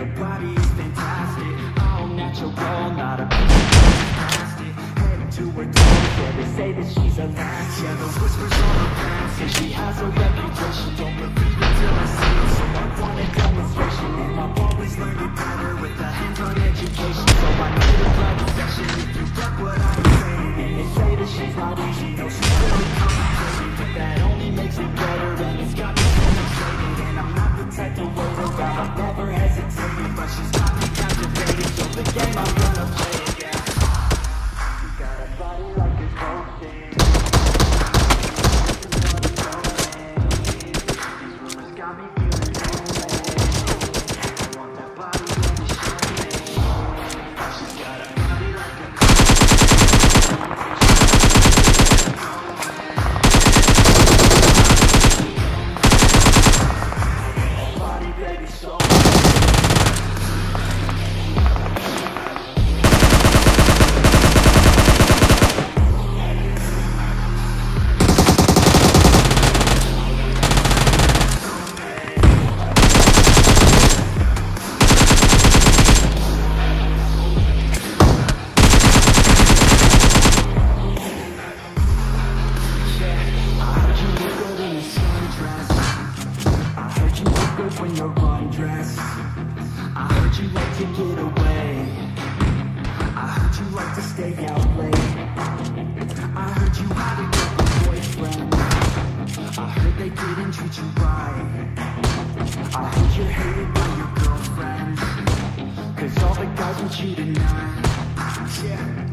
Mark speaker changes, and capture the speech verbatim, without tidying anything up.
Speaker 1: your body is fantastic. All natural, not a piece of plastic. Head to her toes, yeah, they say that she's a latch. Yeah, the whispers on her past, and she has a reputation. Don't believe it till I see it, so I want a demonstration. And I've always learned it better with a hands-on education. So I need a private session if you get what I'm saying. And they say that she's not easy, no, she's really complicated, but that only makes it better, and it's got me so excited. And I'm not the type to wait around, I've never hesitated, but she's got me captivated. So the game I'm gonna play it, yeah. You got a body like a ocean. These rumors got me feeling lonely. I want that body when you show me. She's got a body like a body, baby, so when you're undressed. I heard you like to get away. I heard you like to stay out late. I heard you had a couple boyfriends. I heard they didn't treat you right. I heard you're hated by your girlfriends, cause all the guys want you tonight. Yeah.